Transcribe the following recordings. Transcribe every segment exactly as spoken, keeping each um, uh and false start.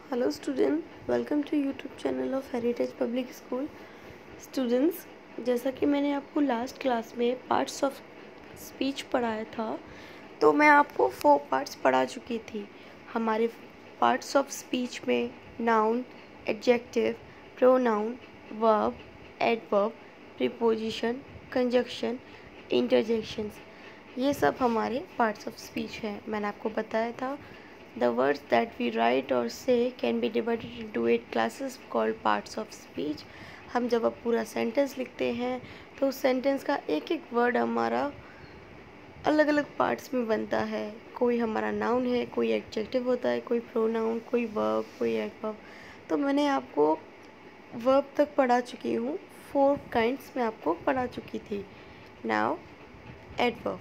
Hello student, welcome to YouTube channel of Heritage Public School. Students, जैसा कि मैंने आपको लास्ट क्लास में पार्ट्स ऑफ स्पीच पढ़ाया था, तो मैं आपको फोर पार्ट्स पढ़ा चुकी थी। हमारे पार्ट्स ऑफ स्पीच में noun, adjective, pronoun, verb, adverb, preposition, conjunction, interjections, ये सब हमारे पार्ट्स ऑफ स्पीच हैं। मैंने आपको बताया था The words that we write or say can be divided into eight classes called parts of speech. हम जब अब पूरा सेंटेंस लिखते हैं तो उस सेंटेंस का एक एक वर्ड हमारा अलग अलग पार्ट्स में बनता है। कोई हमारा नाउन है, कोई एडजेक्टिव होता है, कोई प्रोनाउन, कोई वर्ब, कोई एडवर्ब। तो मैंने आपको वर्ब तक पढ़ा चुकी हूँ। फोर काइंड्स में आपको पढ़ा चुकी थी। Now adverb.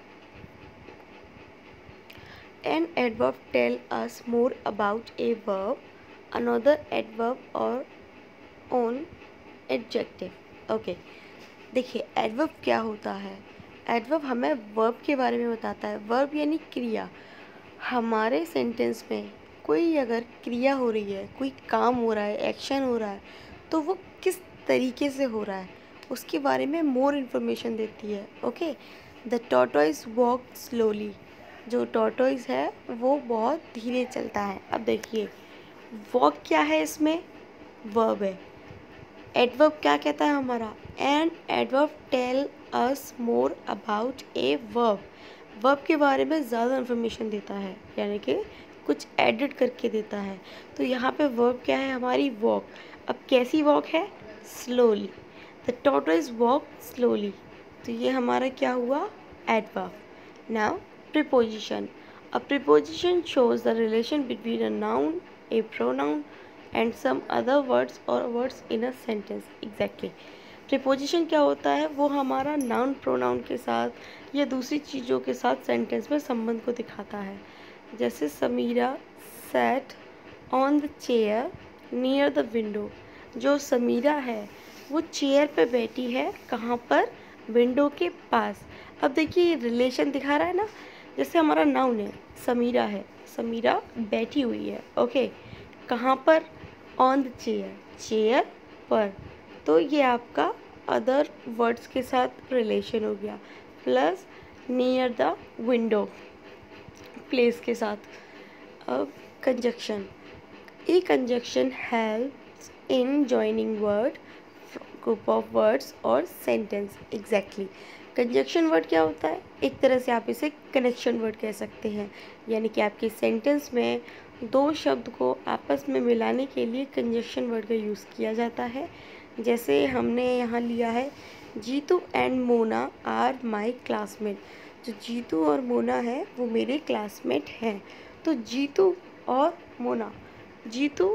An adverb tell us more about a verb, another adverb or on adjective. Okay. देखिए adverb क्या होता है? adverb हमें verb के बारे में बताता है। verb यानी क्रिया। हमारे सेंटेंस में कोई अगर क्रिया हो रही है, कोई काम हो रहा है, एक्शन हो रहा है, तो वो किस तरीके से हो रहा है उसके बारे में मोर इन्फॉर्मेशन देती है। Okay. The tortoise walk slowly. जो टॉर्टोइज है वो बहुत धीरे चलता है। अब देखिए वॉक क्या है, इसमें वर्ब है। एडवर्ब क्या कहता है हमारा? And adverb tell us more about a verb. Verb के बारे में ज़्यादा इन्फॉर्मेशन देता है, यानी कि कुछ एडिट करके देता है। तो यहाँ पे वर्ब क्या है हमारी? वॉक. अब कैसी वॉक है? Slowly. The tortoise walk slowly. तो ये हमारा क्या हुआ? Adverb. Now preposition. A preposition shows the relation between a noun, a pronoun and some other words or words in a sentence. Exactly. preposition क्या होता है? वो हमारा noun pronoun के साथ या दूसरी चीज़ों के साथ सेंटेंस में संबंध को दिखाता है। जैसे Samira sat on the chair near the window. जो समीरा है वो चेयर पे बैठी है, कहाँ पर? विंडो के पास. अब देखिए ये रिलेशन दिखा रहा है ना। जैसे हमारा नाउन है, समीरा है, समीरा बैठी हुई है. ओके. कहाँ पर? ऑन द चेयर, चेयर पर. तो ये आपका अदर वर्ड्स के साथ रिलेशन हो गया. Plus near the window, place के साथ. अब conjunction. A conjunction helps in joining word, group of words और सेंटेंस. एग्जैक्टली. कंजक्शन वर्ड क्या होता है? एक तरह से आप इसे कनेक्शन वर्ड कह सकते हैं, यानी कि आपके सेंटेंस में दो शब्द को आपस में मिलाने के लिए कंजक्शन वर्ड का यूज़ किया जाता है. जैसे हमने यहाँ लिया है Jitu and Mona are my classmate. जो जीतू और मोना है वो मेरे क्लासमेट हैं. तो जीतू और मोना, जीतू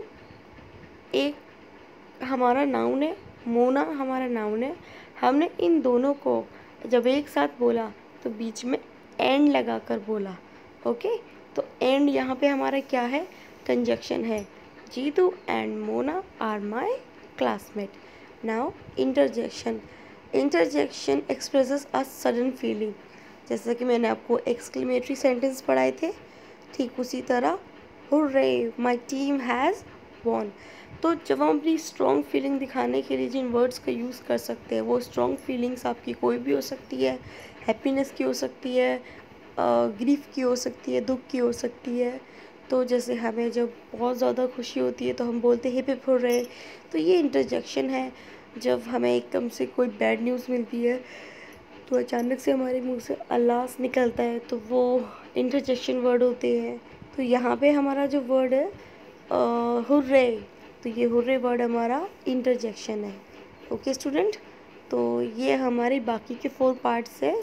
एक हमारा नाउन है, मोना हमारा नाउन है. हमने इन दोनों को जब एक साथ बोला तो बीच में एंड लगाकर बोला. ओके. तो एंड यहाँ पे हमारा क्या है? कंजक्शन है. Jitu and Mona are my classmate. Now interjection. Interjection expresses a sudden feeling. जैसा कि मैंने आपको एक्सक्लेमेटरी सेंटेंस पढ़ाए थे, ठीक उसी तरह hurray my team has won. तो जब हम अपनी स्ट्रॉन्ग फीलिंग दिखाने के लिए जिन वर्ड्स का यूज़ कर सकते हैं, वो स्ट्रॉन्ग फीलिंग्स आपकी कोई भी हो सकती है. हैप्पीनेस की हो सकती है, ग्रीफ की हो सकती है, दुख की हो सकती है. तो जैसे हमें जब बहुत ज़्यादा खुशी होती है तो हम बोलते हैं हिप हिप हुर्रे. तो ये इंटरजेक्शन है. जब हमें एकदम से कोई बैड न्यूज़ मिलती है तो अचानक से हमारे मुंह से अल्लास निकलता है, तो वो इंटरजेक्शन वर्ड होते हैं. तो यहाँ पे हमारा जो वर्ड है हुर्रे, तो ये हुर्रे वर्ड हमारा इंटरजेक्शन है. Okay student. तो ये हमारी बाकी के फोर पार्ट्स है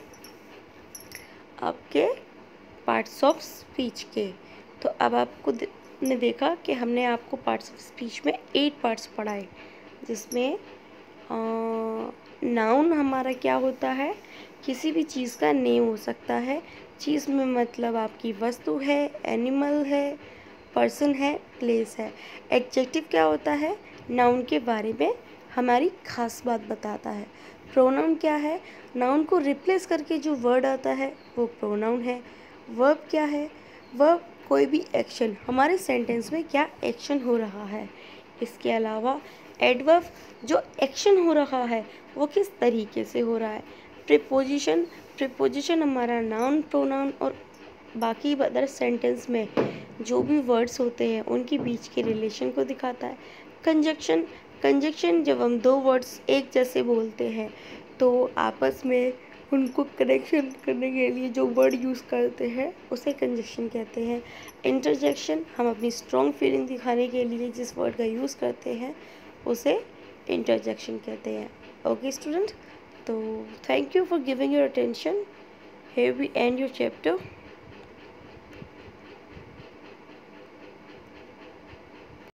आपके पार्ट्स ऑफ स्पीच के. तो अब आपको ने देखा कि हमने आपको पार्ट्स ऑफ स्पीच में एट पार्ट्स पढ़ाए, जिसमें नाउन हमारा क्या होता है? किसी भी चीज़ का नेम हो सकता है. चीज़ में मतलब आपकी वस्तु है, एनिमल है, पर्सन है, प्लेस है. एडजेक्टिव क्या होता है? नाउन के बारे में हमारी खास बात बताता है. प्रोनाउन क्या है? नाउन को रिप्लेस करके जो वर्ड आता है वो प्रोनाउन है. वर्ब क्या है? वर्ब कोई भी एक्शन, हमारे सेंटेंस में क्या एक्शन हो रहा है। इसके अलावा एडवर्ब जो एक्शन हो रहा है वो किस तरीके से हो रहा है। प्रीपोजिशन, प्रीपोजिशन हमारा नाउन, प्रोनाउन और बाकी अदर सेंटेंस में जो भी वर्ड्स होते हैं उनके बीच के रिलेशन को दिखाता है। कंजक्शन, कंजक्शन जब हम दो वर्ड्स एक जैसे बोलते हैं तो आपस में उनको कनेक्शन करने के लिए जो वर्ड यूज़ करते हैं उसे कंजक्शन कहते हैं। इंटरजेक्शन, हम अपनी स्ट्रॉन्ग फीलिंग दिखाने के लिए जिस वर्ड का यूज़ करते हैं उसे इंटरजेक्शन कहते हैं। ओके स्टूडेंट, तो thank you for giving your attention. Here we end your chapter.